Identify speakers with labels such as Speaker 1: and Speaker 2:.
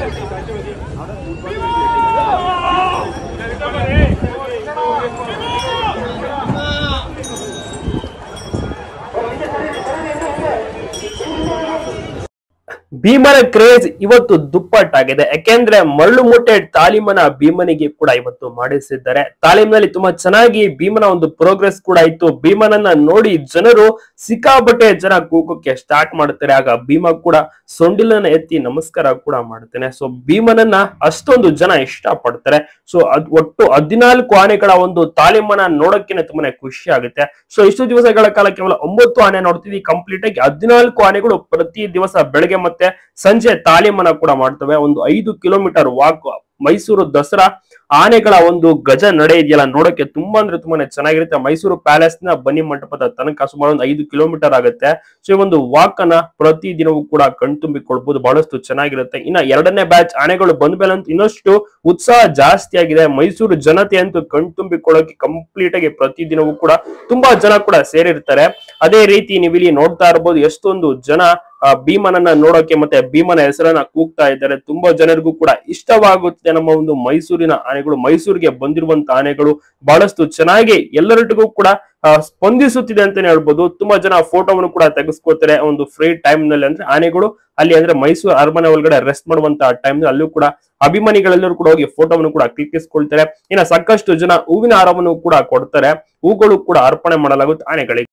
Speaker 1: ಭೀಮನ ಕ್ರೇಜ್ ಇವತ್ತು ದುಪ್ಪಟ್ಟಾಗಿದೆ. ಯಾಕೆಂದ್ರೆ ಮರಳು ಮೂಟೆ ತಾಲೀಮನ ಭೀಮನಿಗೆ ಕೂಡ ಇವತ್ತು ಮಾಡಿಸಿದ್ದಾರೆ. ತಾಲೀಮಿನಲ್ಲಿ ತುಂಬಾ ಚೆನ್ನಾಗಿ ಭೀಮನ ಒಂದು ಪ್ರೋಗ್ರೆಸ್ ಕೂಡ ಇತ್ತು. ಭೀಮನನ್ನ ನೋಡಿ ಜನರು ಸಿಕ್ಕಾಪಟ್ಟೆ ಜನ ಕೂಗೋಕೆ ಸ್ಟಾರ್ಟ್ ಮಾಡ್ತಾರೆ. ಆಗ ಭೀಮ ಕೂಡ ಸೊಂಡಿಲನ್ನ ಎತ್ತಿ ನಮಸ್ಕಾರ ಕೂಡ ಮಾಡ್ತಾನೆ. ಸೊ ಭೀಮನನ್ನ ಅಷ್ಟೊಂದು ಜನ ಇಷ್ಟ ಪಡ್ತಾರೆ. ಸೊ ಒಟ್ಟು 14 ಆನೆಗಳ ಒಂದು ತಾಲೀಮನ ನೋಡೋಕೆ ತುಂಬಾನೇ ಖುಷಿ ಆಗುತ್ತೆ. ಸೊ ಇಷ್ಟು ದಿವಸಗಳ ಕಾಲ ಕೇವಲ 9 ಆನೆ ನೋಡ್ತೀವಿ. ಕಂಪ್ಲೀಟ್ ಆಗಿ 14 ಆನೆಗಳು ಪ್ರತಿ ದಿವಸ ಬೆಳಗ್ಗೆ ಮತ್ತೆ ಸಂಜೆ ತಾಲೀಮನ ಕೂಡ ಮಾಡ್ತವೆ. ಒಂದು 5 ಕಿಲೋಮೀಟರ್ ವಾಕ್. ಮೈಸೂರು ದಸರಾ ಆನೆಗಳ ಒಂದು ಗಜ ನಡೆ ಇದೆಯಲ್ಲ, ನೋಡಕ್ಕೆ ತುಂಬಾ ಅಂದ್ರೆ ತುಂಬಾನೇ ಚೆನ್ನಾಗಿರುತ್ತೆ. ಮೈಸೂರು ಪ್ಯಾಲೇಸ್ ನ ಬನ್ನಿ ಮಂಟಪದ ತನಕ ಸುಮಾರು ಒಂದು 5 ಕಿಲೋಮೀಟರ್ ಆಗುತ್ತೆ. ಸೊ ಈ ಒಂದು ವಾಕ್ ಅನ್ನ ಪ್ರತಿ ದಿನವೂ ಕೂಡ ಕಣ್ತುಂಬಿಕೊಳ್ಬಹುದು. ಬಹಳಷ್ಟು ಚೆನ್ನಾಗಿರುತ್ತೆ. ಇನ್ನ 2ನೇ ಬ್ಯಾಚ್ ಆನೆಗಳು ಬಂದ ಮೇಲೆ ಅಂತೂ ಇನ್ನಷ್ಟು ಉತ್ಸಾಹ ಜಾಸ್ತಿ ಆಗಿದೆ. ಮೈಸೂರು ಜನತೆ ಅಂತೂ ಕಣ್ತುಂಬಿಕೊಳ್ಳೋಕೆ ಕಂಪ್ಲೀಟ್ ಆಗಿ ಪ್ರತಿ ದಿನವೂ ಕೂಡ ತುಂಬಾ ಜನ ಕೂಡ ಸೇರಿರ್ತಾರೆ. ಅದೇ ರೀತಿ ನೀವು ಇಲ್ಲಿ ನೋಡ್ತಾ ಇರಬಹುದು ಎಷ್ಟೊಂದು ಜನ ಭೀಮನನ್ನ ನೋಡೋಕೆ ಮತ್ತೆ ಭೀಮನ ಹೆಸರನ್ನ ಕೂಗ್ತಾ ಇದ್ದಾರೆ. ತುಂಬಾ ಜನರಿಗೂ ಕೂಡ ಇಷ್ಟವಾಗುತ್ತೆ ನಮ್ಮ ಒಂದು ಮೈಸೂರಿನ ಆನೆಗಳು. ಮೈಸೂರಿಗೆ ಬಂದಿರುವಂತ ಆನೆಗಳು ಬಹಳಷ್ಟು ಚೆನ್ನಾಗಿ ಎಲ್ಲರಿಗೂ ಕೂಡ ಸ್ಪಂದಿಸುತ್ತಿದೆ ಅಂತಾನೆ ಹೇಳ್ಬೋದು. ತುಂಬಾ ಜನ ಫೋಟೋವನ್ನು ಕೂಡ ತೆಗೆಸ್ಕೋತಾರೆ ಒಂದು ಫ್ರೀ ಟೈಮ್ ನಲ್ಲಿ. ಅಂದ್ರೆ ಆನೆಗಳು ಅಲ್ಲಿ ಅಂದ್ರೆ ಮೈಸೂರು ಅರಮನೆ ಒಳಗಡೆ ರೆಸ್ಟ್ ಮಾಡುವಂತ ಟೈಮ್ ನಲ್ಲಿ ಅಲ್ಲೂ ಕೂಡ ಅಭಿಮಾನಿಗಳೆಲ್ಲರೂ ಕೂಡ ಹೋಗಿ ಫೋಟೋವನ್ನು ಕೂಡ ಕ್ಲಿಕ್ಕಿಸ್ಕೊಳ್ತಾರೆ. ಇನ್ನ ಸಾಕಷ್ಟು ಜನ ಹೂವಿನ ಹಾರವನ್ನು ಕೂಡ ಕೊಡ್ತಾರೆ. ಹೂಗಳು ಕೂಡ ಅರ್ಪಣೆ ಮಾಡಲಾಗುತ್ತೆ ಆನೆಗಳಿಗೆ.